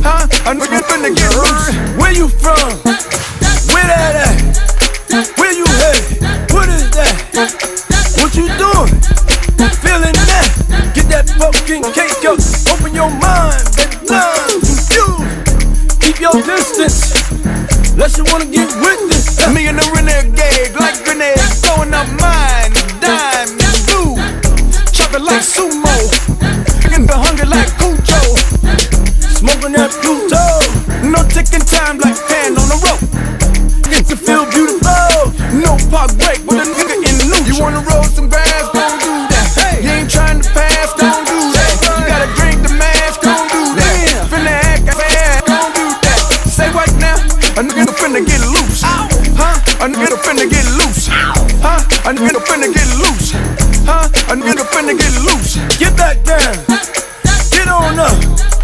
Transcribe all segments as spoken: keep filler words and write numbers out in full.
Huh? I know you finna get loose. Where you from? Where that at? Where you headed? What is that? What you doing? Feeling that? Get that fucking cake up. Open your mind, baby. Love you. Keep your distance. Unless you wanna get with this. Me and the renegade, like grenades, blowing up mine, dime, blue. Chop it like sumo. Getting the hunger like Cujo. Smoking that Pluto. No ticking time like hand on the rope. Get to feel beautiful. No park break with a nigga in the new. You wanna roll some grass? Don't do that. Hey, you ain't trying to pass? Don't do that. You gotta drink the mask? Don't do that. Finna act fast? Don't do that. Say what now? A nigga finna get loose. Huh? A nigga finna get loose. Huh? A nigga finna get loose. Huh? A nigga finna get loose. Get back down. Get on up.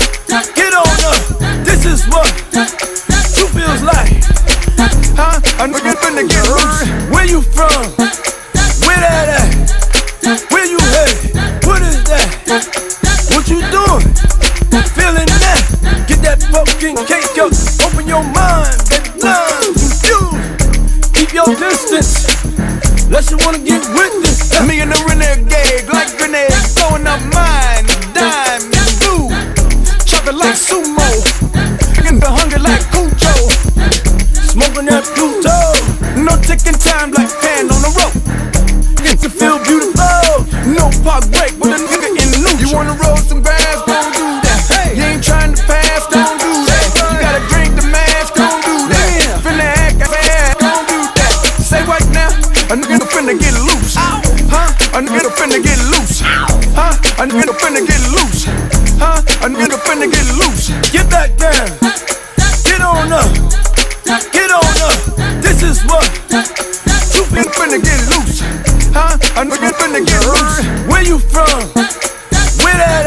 Get on up. This is what you feels like. Huh? A nigga finna get loose. Where you from? Where that at? Where you headed? What is that? What you doing? Feeling that? Get that fucking cake up. Open your mind, baby. Love you. Keep your distance. Unless you wanna get with this. Me and the renegade, like grenades, blowing up mine, dime, blue. Chop it like sumo. Getting the hunger like Cujo. Smoking that Pluto. No ticking time like hand on the rope. Get to feel beautiful. No park break with a nigga in the new. You wanna roll some grass? Don't do that. Hey, you ain't trying to pass? Don't do that. You gotta drink the mask? Don't do that. Finna act fast? Don't do that. Say what now? A nigga finna get loose. Huh? A nigga finna get loose. Huh? A nigga finna get loose. Huh? A nigga finna get loose. Get back down. Get on up. Get on up. This is what you finna get loose. Huh? A nigga finna get loose. Where you from? Where that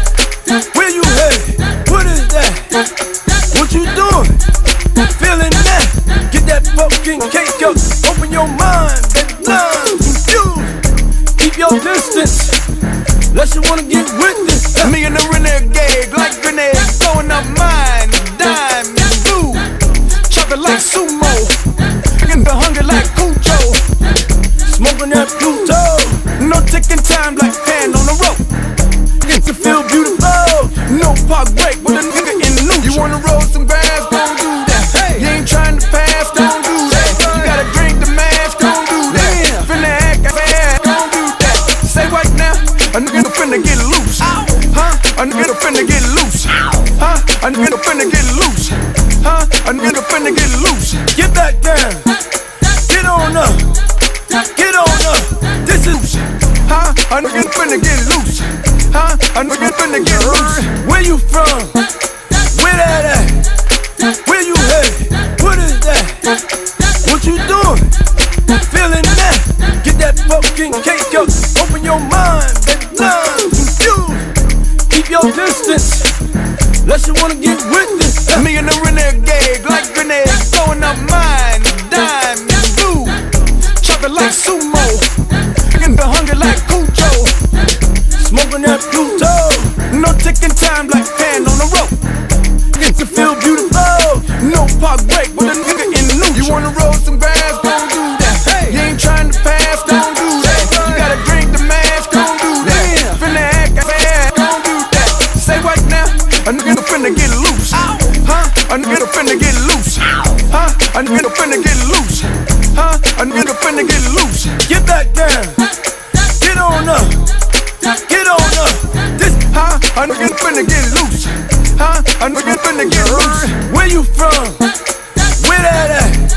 at? Where you headed? What is that? What you doing? Feeling that? Get that fucking cake up. Open your mind, baby. Love you. Keep your distance. Unless you wanna get with this. Me and the renegade, like grenades, blowing up mine, dime, blue. Chop it like sumo. Getting the hunger like Cujo. Smoking that Pluto. No ticking time like hand on the rope. Get to feel beautiful. No park break with a nigga in the new. You wanna roll some grass? Don't do that. Hey, you ain't trying to pass? Don't do that. You gotta drink the mask? Don't do that. Finna act fast? Don't do that. Say what now? A nigga finna get loose. Huh? A nigga finna get loose. Huh? A nigga finna get loose. Huh? A nigga finna get loose. Get back down. Get on up. Get on up. This is huh? A nigga finna get loose. Huh? A nigga finna get loose. Where you from? Where that at? Where you headed? What is that? What you doing? Feeling that? Get that fucking cake up. Open your mind, baby. Love you. Keep your distance. Unless you wanna get with this. Me and the renegade, like grenades, blowing up mine, dime, blue. Chop it like sumo. Getting the hunger like Cujo. Smoking that Pluto. No ticking time like hand on the rope. Get to feel beautiful. No park break with a nigga in the new. You wanna roll some grass? Don't do that. Hey, you ain't trying to pass? Don't do that. You gotta drink the mask? Don't do that. Finna act fast? Don't do that. Say what now? A nigga finna get loose. Huh? A nigga finna get loose. Huh? A nigga finna get loose. Huh? A nigga finna get loose. Get back down. Get on up. Get on up. This huh? A nigga finna get loose. Huh? A nigga finna get loose. Where you from? Where that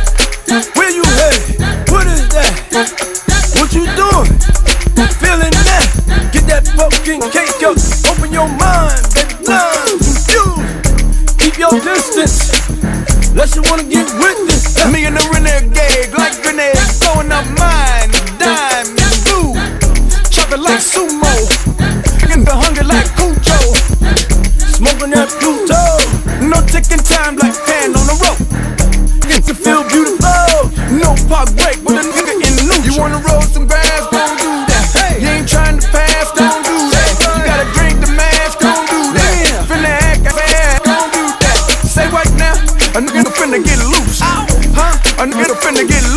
at? Where you headed? What is that? What you doing? Feeling that? Get that fucking cake up. Open your mind, baby. Love you. Keep your distance. Unless you wanna get with this. Me and the renegade, like grenades, blowing up mine, dime, blue. Chop it like sumo. Getting the hunger like Cujo. Smoking that Pluto. No ticking time like hand on the rope. Get to feel beautiful. No park break with a nigga in the new. You wanna roll some grass? Don't do that. Hey, you ain't trying to pass? Don't do that. You gotta drink the mask? Don't do that. Finna act fast? Don't do that. A nigga finna get loose. Huh? A nigga finna get loose.